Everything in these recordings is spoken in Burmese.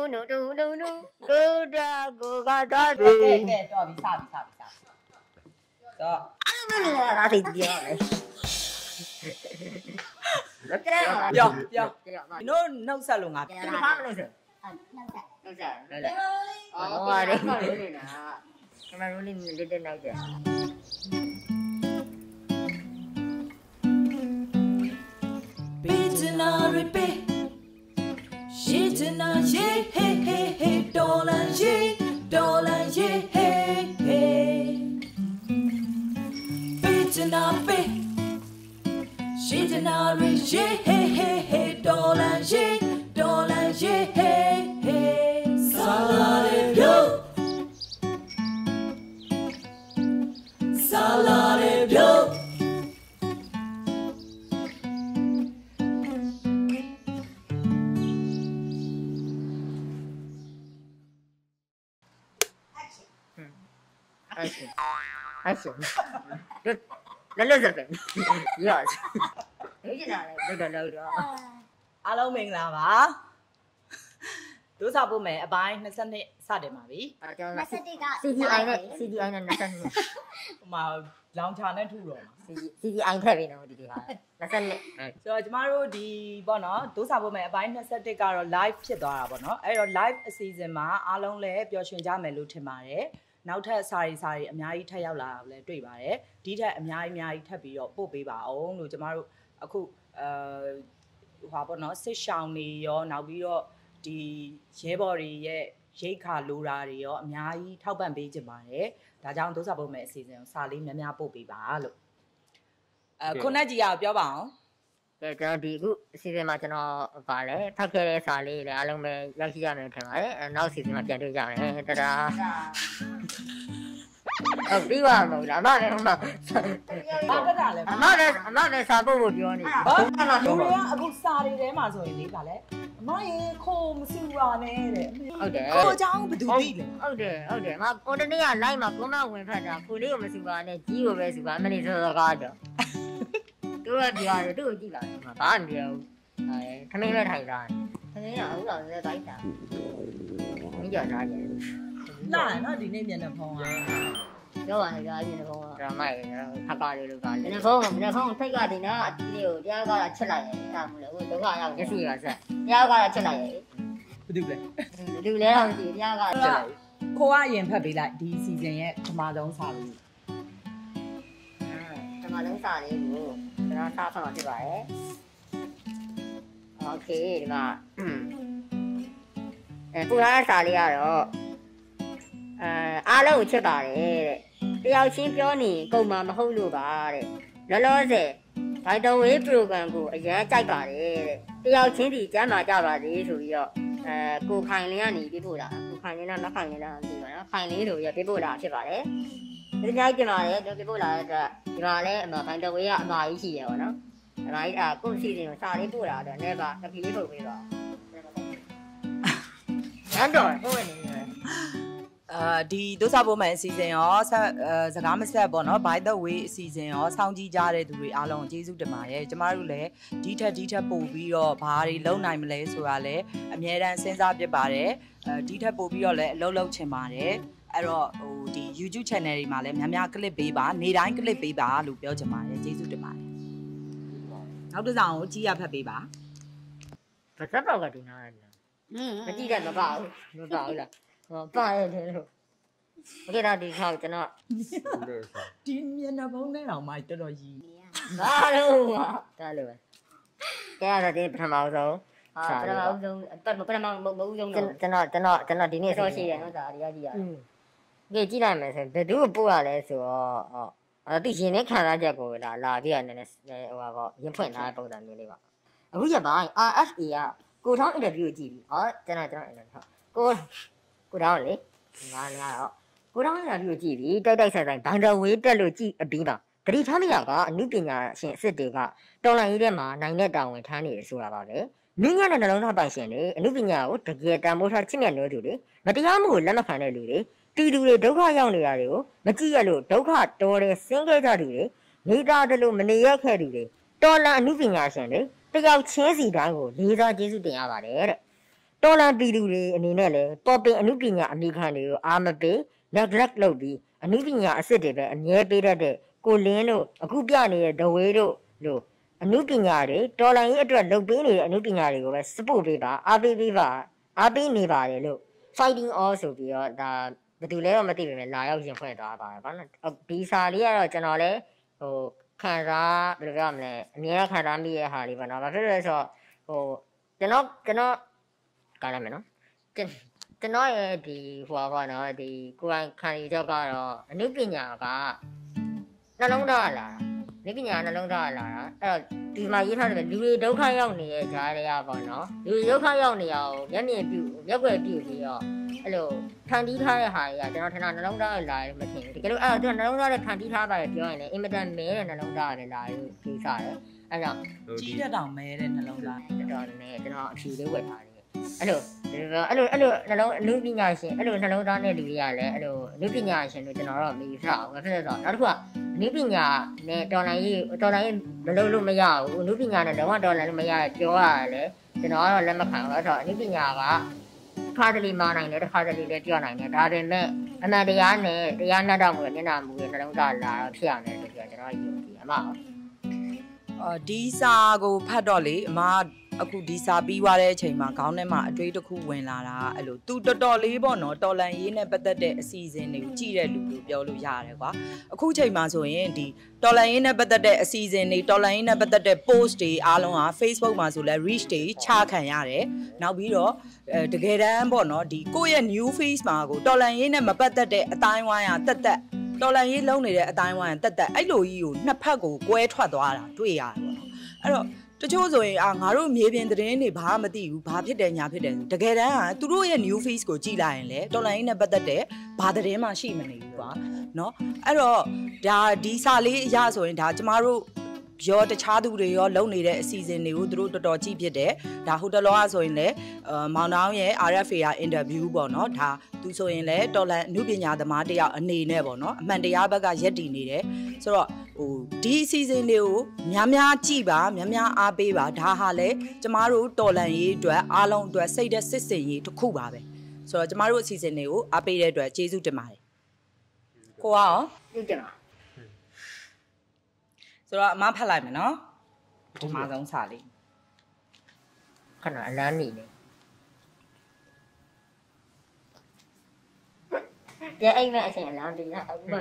no go da go ga da kệ cho bị sao đó ra thì gì giờ nó nông sản luôn à đây là đây nè cái này nó lên đây kìa Action. Lên giật yes. Thế nào đây đó. Alo mình là hả? Tú sao bố mẹ bài nó sân đi sao để mà bị? CGI này nó sân. Mà lòng tràn nên thu rồi. CGI thế vì nó đi hả? Nó sân này. Rồi chúng ta đi bọn nó tú sao bố mẹ bài nó sân đi cả rồi liveဖြစ်သွားတာပေါ့နော်အဲ့တော့ live အစီအစဉ်မှာအားလုံးလည်းပျော်ရွှင်ကြမယ်လို့ထင်ပါတယ်နောက်ထပ်စာရီအများကြီးထပ်ရောက်လာလည်းတွေ့ပါတယ်ဒီထက်အများကြီးထပ်ပြီးတော့ပို့ပေးပါအောင်လို့ကျမတို့အခုဟိုပေါ့နော်စစ်ရှောင်းတွေရောနောက်ပြီးတော့ဒီရဲဘော်တွေရဲ့ရိတ်ခါလိုတာတွေရောအများကြီးထောက်ပံ့ပေးကြပါတယ်ဒါကြောင့်ဒုစာပုံမဲ့အစီအစဉ်ကိုစာလေးများပို့ပေးပါလို့ခုနကကြီးကပြောပါအောင်ကျွန်တော်ဒီအခုအစီအစဉ်မှာကျွန်တော်ဗာလဲဖတ်ခဲ့တဲ့စာလေးလည်းအားလုံးပဲရရှိရမယ်ထင်ပါတယ်နောက်အစီအစဉ်မှာပြန်တွေ့ကြမယ်တဒါပြီးပါမလားအမလည်းဘာတက်တာလဲအမလည်းစာပို့ဖို့ပြောနေဘာလူတွေကအခုစာတွေထဲမှာဆိုရင်လေဗာလဲအမရေခိုးမစူပါနဲ့တဲ့ဟုတ်တယ်ကိုเจ้าဘယ်သူသိလဲဟုတ်တယ်မကိုတနေ့က live မှာကိုမဝင်ဖတ်တာကိုလေးကိုမစူပါနဲ့ကြီးကိုပဲစူပါမနေစောစကားတော့သူကပြောတယ်သူ့ကိုကြည့်လာတယ်မှာဘာမှမပြောဘူးခမင်းလည်းထိုင်တာခမင်းကဟုတ်တော့လည်းတိုင်းတာမင်းကြော်ထားတယ်လာနော်ဒီနေ့မျက်နှာဖုံးอ่ะပြောပါလေကြာမျက်နှာဖုံးကဒါမှခက်ကားလေးလို့ကမျက်နှာဖုံးထိတ်ကတင်တာအတီးလေးကိုတရားကချက်လိုက်တယ်ဒါမှမဟုတ်ဒုက္ခရောက်မျက်စိကဆက်တရားကချက်လိုက်တယ်ဘယ်သူလဲတော့မသိတရားကချက်လိုက်ခိုးကအရင်ဖတ်ပေးလိုက်ဒီစီဇန်ရဲ့ပထမဆုံးစာလေးပထမဆုံးစာလေးကိုကျွန်တော်စားဖတ်မှာဖြစ်ပါတယ်โอเคဒီမှာကိုထားတဲ့စာလေးကတော့အားလုံးကိုချက်ပါတယ်တဲ့တယောက်ချင်းပြောနေကုန်မှာမဟုတ်လို့ပါတဲ့လောလောဆယ်ဘိုင်တော်ဝေး program ကိုအရန်ကြိုက်ပါတယ်တဲ့တယောက်ချင်းဒီကျမ်းမာကြပါစေဆိုပြီးတော့ကိုခိုင်လင်းကနေပြပို့တာကိုခိုင်လင်းကမခိုင်လင်းလားမသိပါနော်ခိုင်လင်းဆိုပြီးပြပို့တာဖြစ်ပါတယ်ဒီကြိုက်ကြပါတယ်သူပြပို့လာတဲ့အတွက်ဒီမှာလည်းဘိုင်တော်ဝေးကအမကြီးရှိတယ်ပေါ့နော်အမကြီးကိုစီစဉ်ကိုစာလေးပို့တာတော့လည်းပါတပီလေးပို့ပေးပါရန်တော်ပို့နေတယ်ဒီဒုစာပုံမှန်အစီအစဉ်ရောစကားမဆက်ပေါ့နော် by the way အစီအစဉ်ရောစောင့်ကြည့်ကြတဲ့သူတွေအားလုံးကျေးဇူးတင်ပါတယ်ကျမတို့လည်းဒီထက်ပို့ပြီးတော့ဘာတွေလုပ်နိုင်မလဲဆိုတာလည်းအများတန်းစဉ်းစားပြပါတယ်ဒီထက်ပို့ပြီးတော့လည်းအလုပ်ချင်ပါတယ်အဲ့တော့ဒီ YouTube channel တွေမှာလည်းများ clip ပေးပါနေတိုင်း clip ပေးပါလို့ပြောချင်ပါတယ်ကျေးဇူးတင်ပါတယ်နောက်တစ်ဆောင်ကိုကြည့်ရဖတ်ပေးပါဘာသက်ပေါက်ကတင်ထားတယ်မကြည့်တယ်မပါဘူးလားပါရတယ်လို့โอเคဒါဒီခေါက်ကျွန်တော်ဒီမျက်နှာဖုံးနဲ့တော့မှတော်တော်ကြီးဘာလို့ဒါလို့ပဲကဲရတဲ့ပထမဆုံးပထမဆုံးမဟုတ်ဆုံးတော့ကျွန်တော်ဒီနေ့ဆိုရှိတယ်နော်ဒါဒီရကြည့်ရတယ်ကြည့်လိုက်မယ်ဆိုဘယ်သူပို့ရလဲဆိုတော့သူရှင်နဲ့ခံစားချက်ကိုလာပြီးရနေဟိုပါရင်ဖွင့်ထားတဲ့ပုံစံမျိုးလေးပါအခုရပါ RFA ကကိုထောင်း interview ကိုကြည့်ပြီကျွန်တော် interview ကိုထောင်းလေငါတော့ကိုထောင်း interview ကိုကြည့်ပြီတိုက်ဆိုင်ဘန်ဒဝေးတက်လို့ကြည့်အပြီးပါဂရီထားမရကအမှုပညာရှင်အစ်စ်တွေကတော်လိုင်းရေးထဲမှာနိုင်တဲ့တာဝန်ထမ်းနေတယ်ဆိုတာပါပဲနင်းရတဲ့နှလုံးသားပိုင်ရှင်တွေအမှုပညာကိုတကယ်တန်ဖိုးထားချစ်မြတ်လို့သူတွေမတရားမှုကိုလက်မခံတဲ့လူတွေတီတူတွေဒုက္ခရောက်နေတာတွေကိုမကြည့်ရလို့ဒုက္ခတော်တယ်ဆင်းရဲကြသူတွေနေတာတယ်လို့မနေရခဲ့သူတွေတော်လန်အမှုပညာရှင်တွေတယောက်ချင်းစီတိုင်းကိုလေးစားကျေးဇူးတင်ရပါတယ်တဲ့တော်လန်ပြည်သူတွေအနေနဲ့လည်းပေါ်ပင်အမှုပညာအမိခံတွေကိုအာမပေး neglect လုပ်ပြီးအမှုပညာအစစ်တွေပဲအငြဲပေးတတ်တဲ့ကိုလင်းတို့အခုပြနေတဲ့ဒဝေးတို့လို့အမှုပညာတွေတော်လန်ရေးအတွက်လုပ်ပေးနေတဲ့အမှုပညာတွေကိုပဲ support ပေးပါအားပေးပေးပါအားပေးနေပါတယ်လို့ fighting all ဆိုပြီးတော့ဒါဘယ်သူလဲတော့မသိပေမဲ့လာရောက်ရင်ဖွင့်သွားပါတယ်ဗျာနော်ဒီစာလေးကတော့ကျွန်တော်လည်းဟိုခံစားဘယ်လိုပြောမလဲအများခံစားမိရဲ့ဟာလေးပေါ့နော်ဘာဖြစ်လဲဆိုတော့ဟိုကျွန်တော်ကားလိုက်မယ်နော်ကျွန်တော်ရဲ့ဒီဟိုပါနော်ဒီကိုယ်ခံရကြောက်ကတော့အနုပညာကနှလုံးသားလာအနုပညာနှလုံးသားလာအဲ့တော့ဒီမှာရေးထားတယ်လူတွေဒုက္ခရောက်နေတဲ့ကြားတွေကပေါ့နော်လူတွေဒုက္ခရောက်နေအောင်မျက်မြင်ပြုရက်ွယ်ပြုပြီးတော့အဲ့လိုဖန်တီးထားတဲ့ဟာတွေကကျွန်တော်ထင်တာနှလုံးသားလာမထင်ဘူးတကယ်လို့အဲ့တော့နှလုံးသားနဲ့ဖန်တီးထားပါတယ်ပြောရင်လည်းအင်မတန်မဲတဲ့နှလုံးသားနဲ့လာလို့ဖြေစားတယ်အဲ့တော့ကြီးတဲ့တောင်မဲတဲ့နှလုံးသားတော်တော်နဲ့ကျွန်တော်အဖြူလေးဝယ်ထားတယ်အဲ့လိုနှလုံးအနုပညာရှင်အဲ့လိုနှလုံးသားနဲ့လူတွေကလည်းအဲ့လိုအနုပညာရှင်တို့ကျွန်တော်တော့မယူဆအောင်ဘာဖြစ်လဲဆိုတော့နောက်တစ်ခုကအနုပညာနဲ့တော်လိုင်းရေးမလုပ်လို့မရဘူးအနုပညာနဲ့တော့တော်လိုင်းလို့မရပြောရတယ်ကျွန်တော်ကတော့လက်မခံဘူးအဲ့တော့အနုပညာကခါတလီမနိုင်တယ်တစ်ခါတလီလည်းပြောနိုင်တယ်ဒါပေမဲ့အမှန်တရားနဲ့တရားနာတော့မှုနဲ့မျက်နှာမူရဲ့နှလုံးသားလာတော့ဖြစ်ရမယ်ဆိုပြီးကျွန်တော်ယူကြည့်အမဒီစာကိုဖတ်တော့လေအမအခုဒီစာပြီးသွားတဲ့အချိန်မှာခေါင်းထဲမှာအတွေးတစ်ခုဝင်လာတာအဲ့လိုသူတော်တော်လေးပေါ့နော်တော်လန်ရေးနဲ့ပတ်သက်တဲ့အစီအစဉ်တွေကိုကြည့်တဲ့လူလို့ပြောလို့ရတယ်ကွာအခုချိန်မှာဆိုရင်ဒီတော်လန်ရေးနဲ့ပတ်သက်တဲ့အစီအစဉ်တွေတော်လန်ရေးနဲ့ပတ်သက်တဲ့ post တွေအားလုံးက Facebook မှာဆိုလဲ reach တွေချခံရတယ်နောက်ပြီးတော့တကယ်တမ်းပေါ့နော်ဒီကိုယ့်ရဲ့ new face မှာကိုတော်လန်ရေးနဲ့မပတ်သက်တဲ့အတိုင်းဝိုင်းကတက်တော်လန်ရေးလုံးနေတဲ့အတိုင်းဝိုင်းကတက်အဲ့လိုကြီးကိုနှစ်ဖက်ကိုကွဲထွက်သွားတာတွေ့ရတယ်ပေါ့နော်အဲ့တော့တချို့ဆိုရင်ငါတို့မြေပြင်သတင်းတွေဘာမှမသိဘူးဘာဖြစ်တယ်ညာဖြစ်တယ်တကယ်တမ်းကသူတို့ရဲ့ new face ကိုကြည့်လိုက်ရင်လေတော်လိုင်းနဲ့ပတ်သက်တဲ့ဘာသတင်းမှရှိမနေဘူးကွာเนาะအဲ့တော့ဒါဒီစာလေးအရဆိုရင်ဒါကျမတို့ရောတခြားသူတွေရောလုပ်နေတဲ့အစီအစဉ်တွေကိုသူတို့တော်တော်ကြည့်ဖြစ်တယ်ဒါဟိုတလောကဆိုရင်လေမောင်တောင်းရဲ့ RFA အင်တာဗျူးပေါ့နော်ဒါသူဆိုရင်လေတော်လန်အမှုပညာသမားတယောက်အနေနဲ့ပေါ့နော်အမှန်တရားဘက်ကယက်တည်နေတယ်ဆိုတော့ဟိုဒီအစီအစဉ်တွေကိုများကြည့်ပါများအားပေးပါဒါဟာလေကျမတို့တော်လန်ရေးအတွက်အားလုံးအတွက်စိတ်သက်စစ်စင်ရေးတစ်ခုပါပဲဆိုတော့ကျမတို့အစီအစဉ်တွေကိုအားပေးတဲ့အတွက်ကျေးဇူးတင်ပါတယ်ကိုရောကျေးဇူးတင်ပါဆိုတော့အမဖတ်လိုက်မယ်နော်ပထမဆုံးစာလေးခဏအလန်းနေတယ်ကြိမ်မဲ့အချိန်အလန်းတင်တာအခုမှ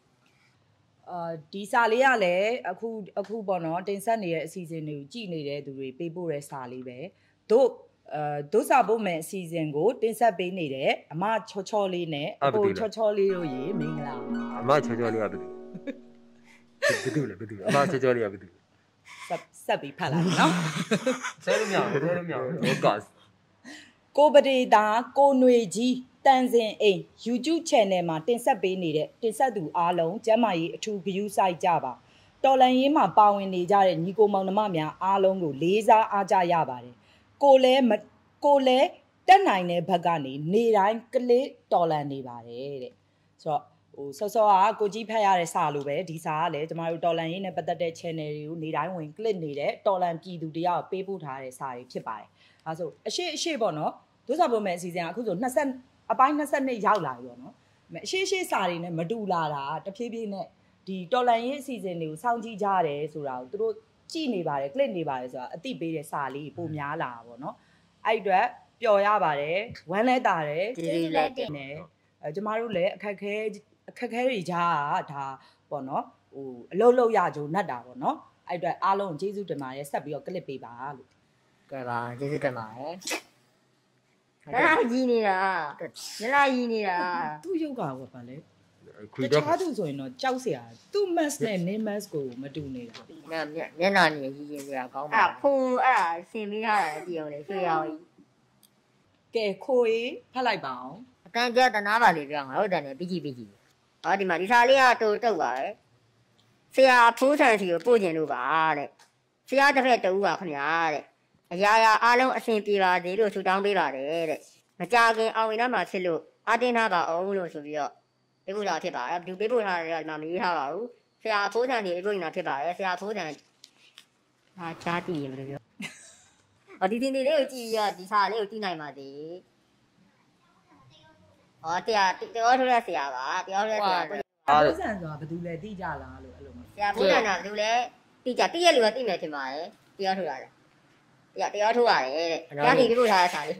ဒီစာလေးကလည်းအခုပေါ့နော်တင်ဆက်နေတဲ့အစီအစဉ်တွေကိုကြည့်နေတဲ့သူတွေပေးပို့တဲ့စာလေးပဲတို့စာဖို့မယ်အစီအစဉ်ကိုတင်ဆက်ပေးနေတဲ့အမချောလေးနဲ့အကိုချောလေးတို့ရေမင်္ဂလာအမချောလေးကဘယ်သူလဲအမချောလေးကဘယ်သူဆက်ပြီးဖတ်လိုက်နော်ဆဲလို့မရဟုတ်ကဲ့ကိုပဒေတာကိုຫນွေကြီးတန်စင်အိမ် YouTube channel မှာတင်ဆက်ပေးနေတဲ့တင်ဆက်သူအားလုံးကျမ်းမာရေးအထူးဂရုစိုက်ကြပါတော်လန်ရေးမှာပါဝင်နေကြတဲ့ညီကိုမောင်နှမများအားလုံးကိုလေးစားအားကြရပါတယ်ကိုလည်းတက်နိုင်တဲ့ဘက်ကနေနေတိုင်းကလေးတော်လန်နေပါတယ်တဲ့ဆိုတော့ဟိုစောကကိုကြီးဖတ်ရတဲ့စာလိုပဲဒီစာကလည်းကျမတို့တော်လန်ရေးနဲ့ပတ်သက်တဲ့ channel တွေကိုနေတိုင်းဝင် click နေတဲ့တော်လန်ပြည်သူတယောက်ပေးပို့ထားတဲ့စာတွေဖြစ်ပါတယ်အဲဆိုအရှိပေါ့နော်ဒုစာပုံမဲ့အစီအစဉ်အခုဆိုအပိုင်း22ရောက်လာပြီပေါ့နော်အရှိစာတွေနဲ့မတူလာတာတဖြည်းဖြည်းနဲ့ဒီတော်လန်ရေးအစီအစဉ်တွေကိုစောင့်ကြည့်ကြရတယ်ဆိုတာကိုသူတို့ကြည့်နေပါတယ် click နေပါတယ်ဆိုတာအသိပေးတဲ့စာလေးပိုများလာတာပေါ့နော်အဲ့အတွက်ပျော်ရပါတယ်ဝမ်းလဲတာတယ်ကျေးဇူးလက်တင်တယ်ကျမတို့လည်းအခက်ခဲတွေကြားဒါပေါ့နော်ဟိုအလုပ်ရကြုံနဲ့တာပေါ့နော်အဲ့အတွက်အားလုံးကျေးဇူးတင်ပါတယ်ဆက်ပြီးတော့ click ပေးပါလို့ကဲပါကျေးဇူးတင်ပါတယ်လာကြီးနေတာသူ့ရုပ်ကဘာလဲတခြားသူဆိုရင်တော့ကြောက်စရာသူ့ mask နဲ့ name mask ကိုမတူနေတာမျက်နှာနေကြီးကြီးနေတာကောင်းပါခိုးအဲ့ဒါဆင်ပြီးထားတာကြည့်အောင်လေဆွေးအောင်ကဲခိုးရေးဖတ်လိုက်ပါအောင်အတန်ကြတနာပါလေပြောငါတို့တန်နေပြီးကြည့်ဒီမှာဒီစာလေးကတူတုတ်ပါပဲဆရာဖိုးဆန်စီကိုပို့ကျင်လို့ပါတဲ့ဆရာတစ်ဖက်တူပါခင်ဗျာတဲ့အရာအားလုံးအဆင်ပြေပါစေလို့ဆုတောင်းပေးပါတယ်တဲ့မကြခင်အောင်ရင်တော့မှဖြစ်လို့အတင်းထားပါအောင်လို့ဆိုပြီးတော့ပေးပို့တာဖြစ်ပါတယ်ဒီပေးပို့ထားတဲ့ကမှမရေးထားပါဘူးဆရာဖိုးဆန်စီပေးပို့နေတာဖြစ်ပါတယ်ဆရာဖိုးဆန်ဟာချားတည်ရမလို့ပြောဒီတင်လေးကိုကြည့်ပြီးတော့ဒီစာလေးကိုကြည့်နိုင်ပါသေးဟောတရားထိုးရဆရာပါတရားထိုးရဆရာကိုဆန်ဆိုတာဘယ်သူလဲသိကြလားလို့အဲ့လိုမျိုးဆရာဘုရားနာဘယ်သူလဲသိကြသိရလူကသိမယ်ထင်ပါတယ်တရားထိုးရတယ်တရားထိုးရတယ်တဲ့တရားဒီပြလို့ထားတဲ့စာလေး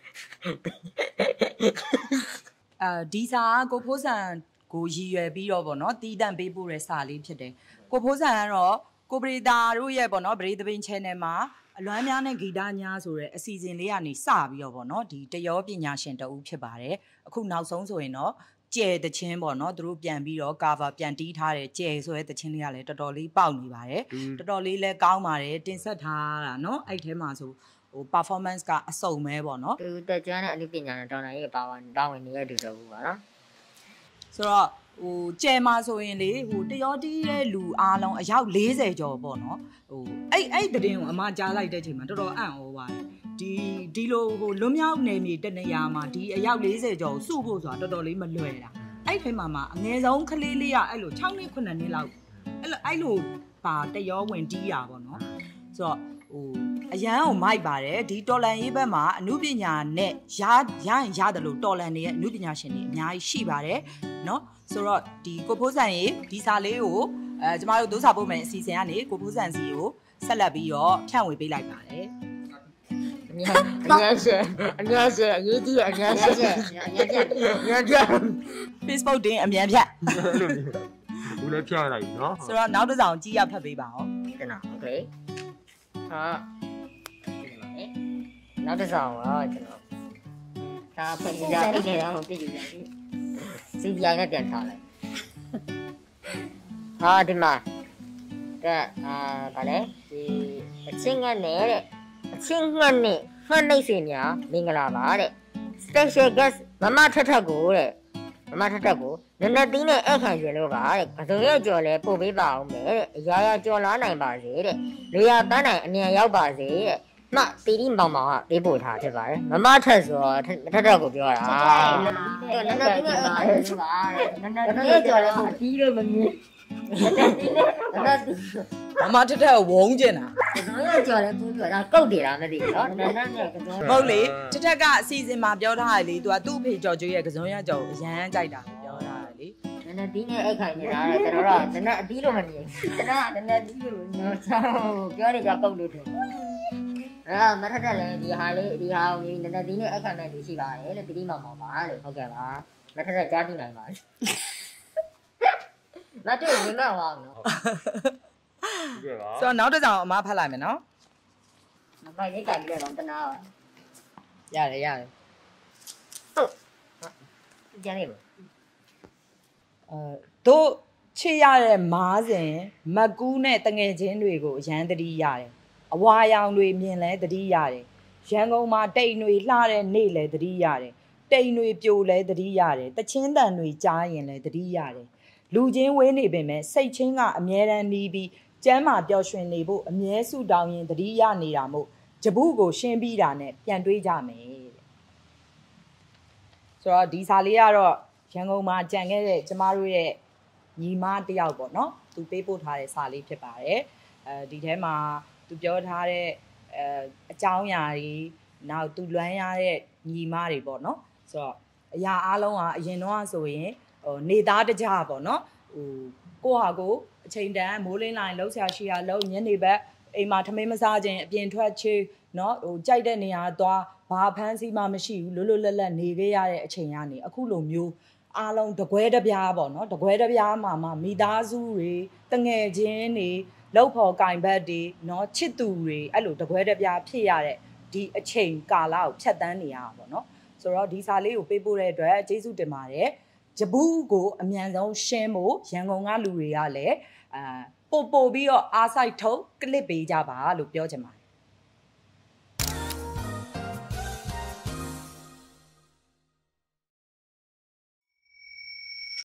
ဒီစာကိုဖိုးဆန်ကိုရည်ရွယ်ပြီးတော့ပေါ့နော်တီးတန့်ပေးပို့တဲ့စာလေးဖြစ်တယ်ကိုဖိုးဆန်ကတော့ကိုပရိသတ်တို့ရဲ့ပေါ့နော်ပရိသပင် channel မှာအလွမ်းများနဲ့ဂီတညာဆိုတဲ့အစီအစဉ်လေးကနေစပြီးတော့ပေါ့နော်ဒီတရောပညာရှင်တဦးဖြစ်ပါတယ်အခုနောက်ဆုံးဆိုရင်တော့ကျဲတချင်းပေါ့နော်သူတို့ပြန်ပြီးတော့ cover ပြန်တီးထားတဲ့ကျဲဆိုတဲ့တချင်းလေးကလည်းတော်တော်လေးပေါက်နေပါတယ်တော်တော်လေးလည်းကောင်းပါတယ်တင်ဆက်ထားတာနော်အဲ့ထဲမှာဆိုဟို performance ကအစုံပဲပေါ့နော်သူတက်ကျွမ်းတဲ့အမှုပညာနဲ့တော်တော်ကြီးပါဝင်နေတဲ့သူတို့ပေါ့နော်ဆိုတော့ဟိုကျဲမှာဆိုရင်လေဟိုတရောတီးတဲ့လူအားလုံးအယောက်40ကျော်ပေါ့နော်ဟိုအဲ့တရင်ကိုအမကြားလိုက်တဲ့ချိန်မှာတော်တော်အံ့ဩပါတယ်ဒီလိုဟိုလွတ်မြောက်နေတနေရာမှာဒီအယောက်40ကျော်စုဖို့ဆိုတာတော်တော်လေးမလွယ်တာအဲ့ထဲမှာအငယ်ဆုံးကလေးလေးကအဲ့လို6နှစ်9နှစ်လောက်အဲ့လိုပါတရောဝင်တီးတာပေါ့နော်ဆိုတော့ဟိုအရန်ကိုမိုက်ပါတယ်ဒီတော်လန်ရေးဘက်မှာအမှုပညာနဲ့ရရင်ရတယ်လို့တော်လန်နေရဲ့အမှုပညာရှင်တွေအများကြီးရှိပါတယ်เนาะဆိုတော့ဒီကိုဖိုးဆန်ရေဒီစာလေးကိုကျမတို့ဒုစာပို့မယ်အစီအစဉ်ကနေကိုဖိုးဆန်စီကိုဆက်လက်ပြီးတော့ဖြန့်ဝေပေးလိုက်ပါတယ်အများရှယ်အရေးကြီးအများရှယ် Facebook တင်အမြန်ဖြတ်ဘူးလည်းဖြန့်လိုက်ပြီเนาะဆိုတော့နောက်တစ်စောင်ကြည့်ရဖတ်ပေးပါဦးတင်တာโอเคဟာနောက်တစ်ဆောင်တော့ကျွန်တော်ဒါဖွင့်ကြအိတ်ထဲတော့ပြည့်ကြတယ်စီဒီအိုင်နဲ့ပြန်ထားလိုက်ဟာဒီမှာဗာလဲဒီအချင်းငတ်နဲ့တဲ့အချင်းငတ်နဲ့မှတ်နှိပ်စင်များမင်္ဂလာပါတဲ့ special guest မမထထကိုတဲ့မမထထကိုနနသီးနဲ့အခန့်ရှင်လို့ပါတဲ့ကစုံရဲ့ကြော်လဲပို့ပေးပါအောင်မယ်တဲ့အရာရာကြော်လာနိုင်ပါစေတဲ့လေယာတန်းနိုင်အမြန်ရောက်ပါစေတဲ့မတီတီမောင်မောင်ကပေးပို့ထားဖြစ်ပါတယ်မမထက်ဆိုတော့ထက်ကိုပြောတာနနသီးနဲ့အခန့်ရှင်ပါတဲ့နနသီးကြော်လဲပို့ပြီးလို့မမြင်မမထက်ဝုန်းကျင်တာကစုံရဲ့ကြော်လဲပို့ပြောတာကုတ်တယ်လားမသိဘူးနော်နနနဲ့ကစုံဟုတ်လေထက်ကအစီအစဉ်မှာပြောထားတယ်လေသူကသူ့အဖေကြော်ကျွေးရဲ့ကစုံရကြော်အရန်ကြိုက်တာပြောထားတယ်လေနနသီးနဲ့အခန့်နေတာတဲ့ကျွန်တော်ကနနအသီးလို့မမြင်ကျွန်တော်ကနနသီးလို့နော်ပြောနေကြကုတ်လို့ထင်မထက်လည်းဒီဟာလေးဒီဟာကိုနနသီးနဲ့အခန့်မဲ့လူရှိပါတယ်လို့တီတီမောင်မောင်ပါလို့ဟုတ်ကဲ့ပါမထက်ကြားသိနိုင်ပါမတူဝင်မအောင်နော်ဆိုတော့နောက်တစ်ဆောင်အမဖတ်လိုက်မယ်နော်မပိုက်လေးကြိုက်ပြီးတော့တနာပါရတယ်ဟုတ်ကြနေပါတို့ချစ်ရတဲ့မားစဉ်မကူးနဲ့တငယ်ချင်းတွေကိုအရန်တတိရတယ်အဝါရောင်တွေမြင်လဲတတိရတယ်ရန်ကုန်မှာတိမ်တွေလှတဲ့နေ့လဲတတိရတယ်တိမ်တွေပြိုလဲတတိရတယ်တချင်းတန်တွေကြားရင်လဲတတိရတယ်လူချင်းဝေးနေပင်မဲ့စိတ်ချင်းကအမြဲတမ်းနီးပြီးကျမ်းမာပျော်ရွှင်နေဖို့အမြဲဆုတောင်းရင်တတိရနေတာမို့ဂျပုကိုရှင်းပြီးတာနဲ့ပြန်တွေးကြမယ်တဲ့ဆိုတော့ဒီစာလေးကတော့ရန်ကုန်မှာကြံခဲ့တဲ့ကျမတို့ရဲ့ညီမတယောက်ပေါ့နော်သူပေးပို့ထားတဲ့စာလေးဖြစ်ပါတယ်ဒီထဲမှာသူပြောထားတဲ့အကြောင်းအရာတွေနောက်သူလွမ်းရတဲ့ညီမတွေပေါ့နော်ဆိုတော့အရာအားလုံးကအရင်တော့ဆိုရင်နေသားတကြပေါ့နော်ဟိုကိုဟာကိုအချိန်တန်မိုးလင်းလိုက်လှုပ်ရှားရှိရလှုပ်ညနေဘက်အိမ်မှာထမင်းမစားခြင်းအပြင်ထွက်ချေနော်ဟိုကြိုက်တဲ့နေရာသွားဘာဖမ်းစီမှမရှိဘူးလွတ်လပ်နေခဲ့ရတဲ့အချိန်ကနေအခုလိုမျိုးအားလုံးတကွဲတပြားပေါ့နော်တကွဲတပြားမှာမိသားစုတွေတငယ်ချင်းတွေလောက်ဖို့ကင်ဘက်တွေနော်ချစ်သူတွေအဲ့လိုတကွဲတပြားဖြစ်ရတဲ့ဒီအချိန်ကာလကိုဖြတ်တန်းနေရတာပေါ့နော်ဆိုတော့ဒီစာလေးကိုပေးပို့တဲ့အတွက်ကျေးဇူးတင်ပါတယ်ဂျပူးကိုအမြန်ဆုံးရှင်းဖို့ရန်ကုန်ကလူတွေကလည်းပို့ပြီးတော့အားဆိုင်ထုတ်ကလစ်ပေးကြပါလို့ပြောချင်ပါတယ်